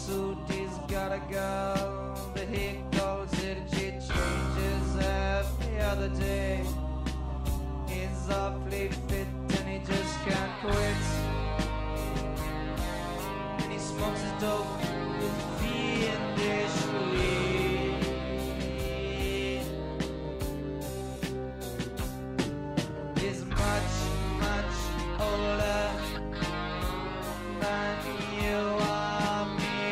suit, he's got a girl, but he calls it, she changes every other day. He's awfully fit and he just can't quit. And he smokes his dope with fiendish glee. He's much, much older than you are me.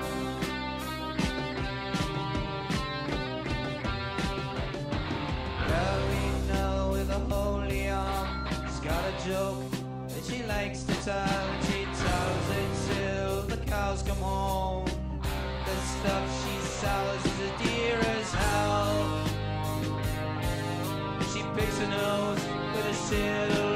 Ballerina with a holy arm, she's got a joke that she likes to tell, and she tells it till the cows come home. The stuff she sells is as dear as hell. She picks her nose with a silver